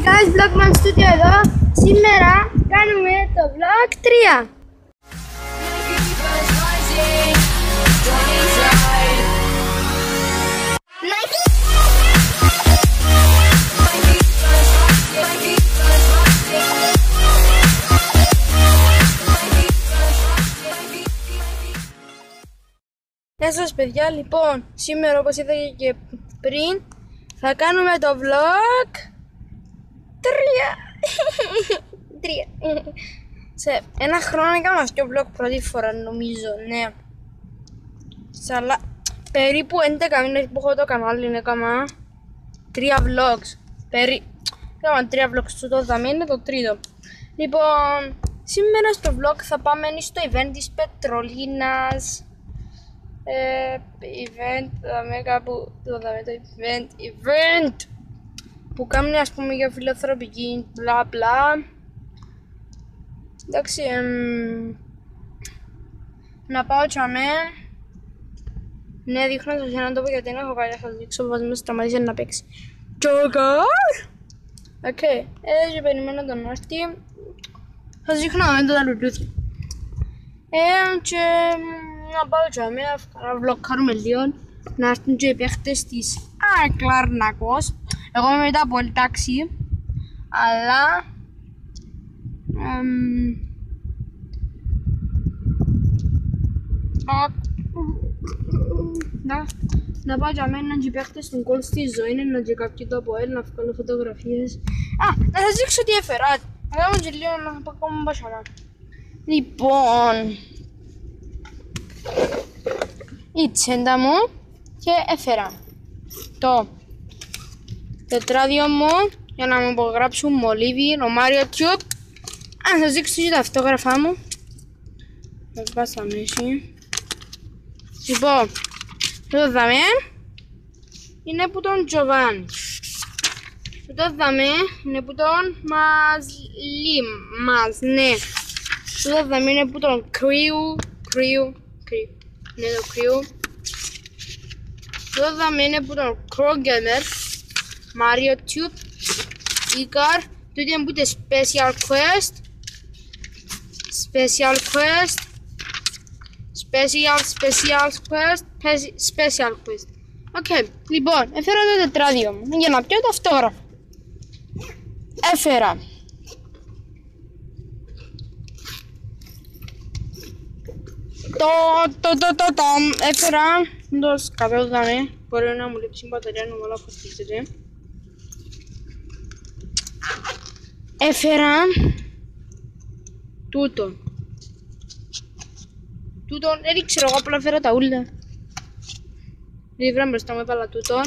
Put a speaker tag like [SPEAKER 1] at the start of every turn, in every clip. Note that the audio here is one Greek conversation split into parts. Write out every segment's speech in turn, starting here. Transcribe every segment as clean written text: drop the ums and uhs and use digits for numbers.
[SPEAKER 1] guys, Vlogman Studio εδώ. Σήμερα κάνουμε το vlog 3. Γεια σας παιδιά, λοιπόν, σήμερα όπως είδατε και πριν θα κάνουμε το vlog 3. Σε ένα χρόνο έκανα αυτό το vlog πρώτη φορά νομίζω, ναι. Αλλά περίπου 11 μήνες που έχω το κανάλι έκανα 3 vlogs. Έκανα 3 vlogs, το δαμέ είναι το τρίτο. Λοιπόν, σήμερα στο vlog θα πάμε στο event της Πετρολίνας. Event, δαμε κάπου, το event που κάνουν ας πούμε για φιλοθροπική, μπλα μπλα. Εντάξει, να πάω τσάμε. Ναι, δείχνω σας έναν τόπο γιατί δεν έχω κάτι, θα σας δείξω πως με σταματήσει να παίξει Τζόκαρ. Οκ, έτσι περιμένω τον έρθει. Θα σας δείχνω το τα λουλούθια. Και να πάω τσάμε, να βλοκάρουμε λίγο, να έρθουν και οι παίχτες της Κλαρνακός. Εγώ είμαι μετά από όλη τάξη, αλλά να πάω για μένα και οι παίχτες στον κόλ στη ζωή, να και κάποιοι το από να βγάλω φωτογραφίες. Να σας δείξω τι έφερα, να κάνουμε και λίγο να πάω ακόμα μπασαρά. Λοιπόν, η τσέντα μου και έφερα το τετράδιο μου για να μου υπογράψουν μολύβι, ο Mario Tube. Να σας δείξω και τα αυτόγραφά μου. Θα πάω στα μέση. Λοιπόν, το δαμέ είναι που τον Τζοβάνι. Το δαμέ είναι που τον ναι. Το δαμέ είναι που τον Κρύου. Είναι το Κρύου. Το δαμέ είναι που τον Κρόγκέμερ. Mario Tube, Icar, τούτο είναι που το Special Quest, Special Quest. Οκ, λοιπόν, έφερα το τετράδιο μου για να πιω το αυτόγραφο. Έφερα έφερα το σκατόδαμε, μπορεί να μου λείψει η μπαταρία να όλα φορτίζεται. Έφερα τούτο. Δεν ξέρω εγώ, απλά έφερα τα ούλα. Δεν βρω μπροστά μου, έβαλα τούτον.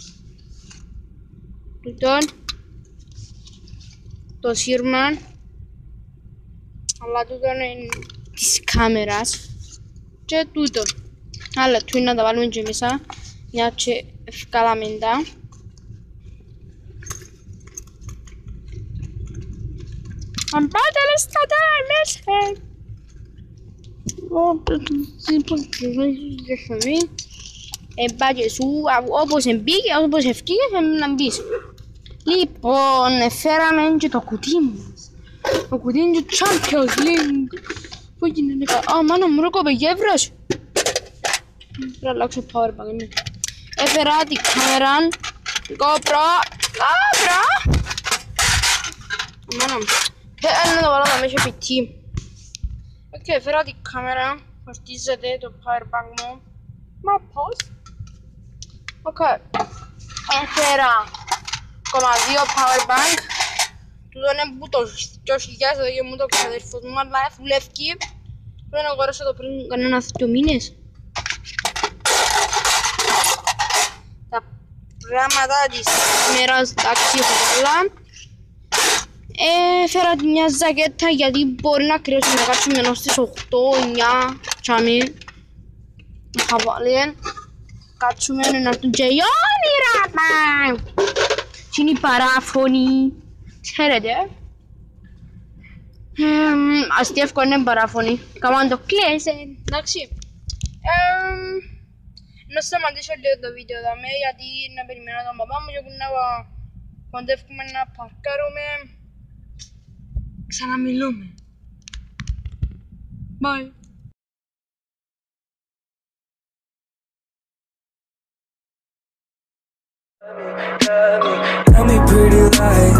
[SPEAKER 1] Το σύρμαν. Αλλά τούτον είναι της κάμερας. Και τούτο. Άλλα του είναι να τα βάλουμε και μέσα. Μια και ευκάλαμε τα. Αν πάτε λες τα μέσα. Εμπάγε σου, όπως μπήκε, όπως ευκήγε να μπεις. Λοιπόν, φέραμε και το κουτί μας. Το κουτί είναι το Champions League. Πού γίνεται καλά. Μάνα μου ρόκοπε γεύρος. Πρέπει να αλλάξω powerbank, ναι. Έφερα την κάμερα, την GoPro. Μάνα μου. Να το βάλω να μέσα πιτή. Οκ, έφερα την κάμερα. Φορτίζεται το powerbank μου. Μα πώς. Οκ. Έφερα ακόμα 2 powerbank. Τούτο είναι που το 2000 εδώ και μου το ξαδερφός μου, αλλά δουλεύει. Πρέπει να αγοράσω το πριν κανένα 2 μήνες. Τα πράγματα της ημέρας, εντάξει, έχω καλά. Έφερα μια ζακέτα γιατί μπορεί να κρύωσει να κάτσουμε ενώ στις 8-9 τσάμι. Θα βάλει, κάτσουμε να έρθουν και οι όνειρα μας. Και είναι οι παράφωνοι. Ξέρετε. Αστιεύκο είναι παράφωνοι. Κάμαν το κλαίσαι, εντάξει. Να σταματήσω λίγο το βίντεο γιατί να περιμένω τον παπά μου και που να κοντεύουμε να παρκάρουμε. Ξαναμιλούμε. Bye.
[SPEAKER 2] Tell me pretty lies,